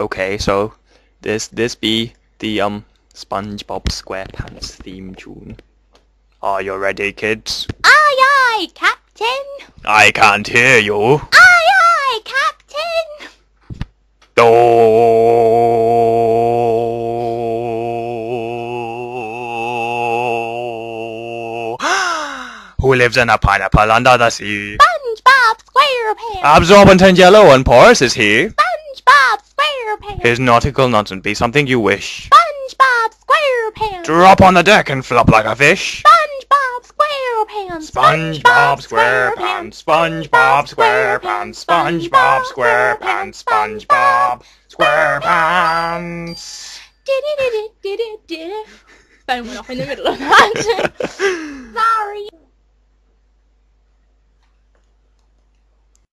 Okay, so this be the SpongeBob SquarePants theme tune. Are you ready, kids? Aye, aye, Captain! I can't hear you. Aye, aye, Captain! Who lives in a pineapple under the sea? Spongebob SquarePants! Absorbent and yellow and porous is he. Spongebob SquarePants! His nautical nonsense be something you wish. Spongebob SquarePants! Drop on the deck and flop like a fish. SpongeBob SquarePants! SpongeBob SquarePants, SpongeBob SquarePants, SpongeBob SquarePants, SpongeBob SquarePants. Phone went off in the middle of that. Sorry.